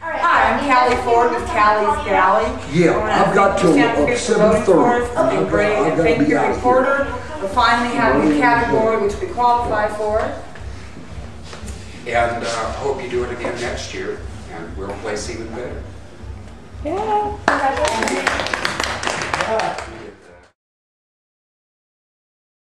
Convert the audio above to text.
Hi, I'm Callie Ford with Callies Galley. Yeah, I've got till 7:30. And great, and thank you, reporter, for finally having a category which we qualify for. And hope you do it again next year, and we'll place even better.